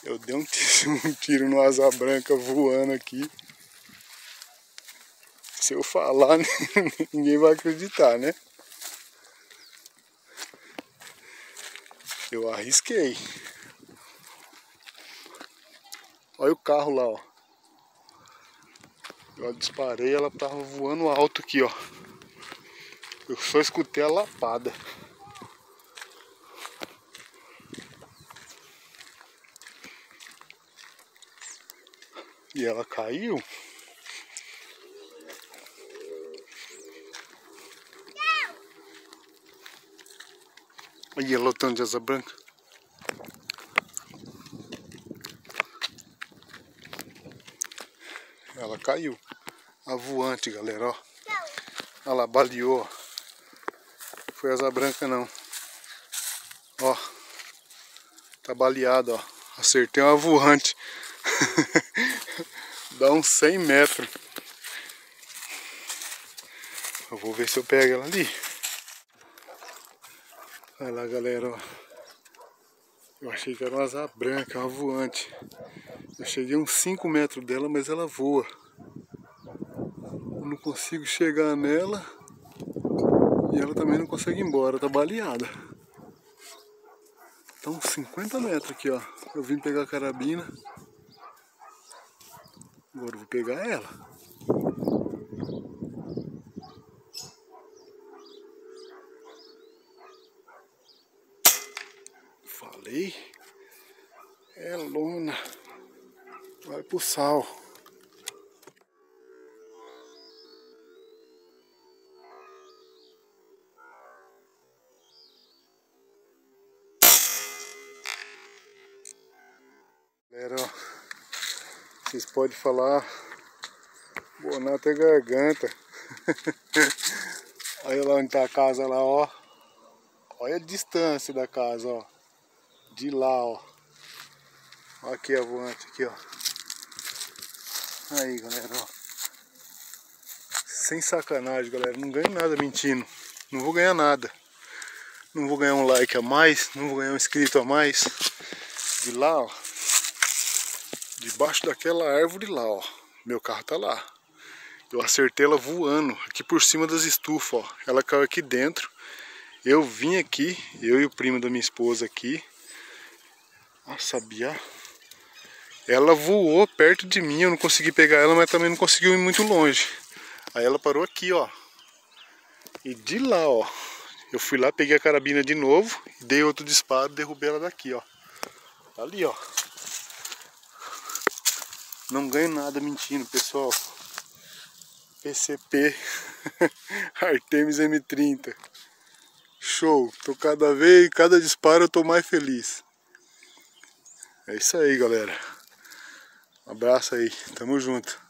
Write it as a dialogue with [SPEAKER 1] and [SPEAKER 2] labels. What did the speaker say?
[SPEAKER 1] Eu dei um tiro no asa branca voando aqui. Se eu falar, ninguém vai acreditar, né? Eu arrisquei. Olha o carro lá, ó. Eu disparei, ela tava voando alto aqui, ó. Eu só escutei a lapada. E ela caiu. Aí ela lotando de asa branca. Ela caiu. A voante, galera, ó. Olha lá, baleou, ó. Foi asa branca não. Ó. Tá baleado, ó. Acertei uma voante. Dá uns 100 metros. Eu vou ver se eu pego ela ali. Olha lá, galera, ó. Eu achei que era uma asa branca, uma voante. Eu cheguei uns 5 metros dela, mas ela voa. Eu não consigo chegar nela. E ela também não consegue ir embora, tá baleada. Então 50 metros aqui, ó. Eu vim pegar a carabina. Agora eu vou pegar ela. Falei. É lona. Vai pro sal. Galera, ó. Vocês podem falar. Bonata é garganta. Olha lá onde tá a casa lá, ó. Olha a distância da casa, ó. De lá, ó. Ó aqui a voante, aqui, ó. Aí, galera, ó. Sem sacanagem, galera. Não ganho nada mentindo. Não vou ganhar nada. Não vou ganhar um like a mais. Não vou ganhar um inscrito a mais. De lá, ó. Debaixo daquela árvore lá, ó. Meu carro tá lá. Eu acertei ela voando. Aqui por cima das estufas, ó. Ela caiu aqui dentro. Eu vim aqui. Eu e o primo da minha esposa aqui. Ah, sabia? Ela voou perto de mim. Eu não consegui pegar ela, mas também não conseguiu ir muito longe. Aí ela parou aqui, ó. E de lá, ó. Eu fui lá, peguei a carabina de novo. Dei outro disparo, derrubei ela daqui, ó. Tá ali, ó. Não ganho nada mentindo, pessoal. PCP Artemis M30. Show. Tô cada disparo eu tô mais feliz. É isso aí, galera. Um abraço aí. Tamo junto.